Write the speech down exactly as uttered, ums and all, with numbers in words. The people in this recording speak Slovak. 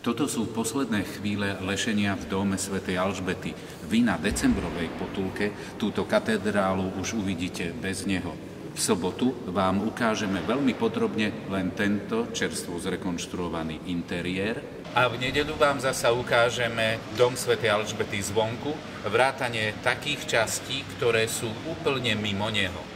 Toto sú posledné chvíle lešenia v dome svätej Alžbety. Vy na decembrovej potulke túto katedrálu už uvidíte bez neho. V sobotu vám ukážeme veľmi podrobne len tento čerstvo zrekonštruovaný interiér. A v nedeľu vám zasa ukážeme dom svätej Alžbety zvonku, vrátane takých častí, ktoré sú úplne mimo neho.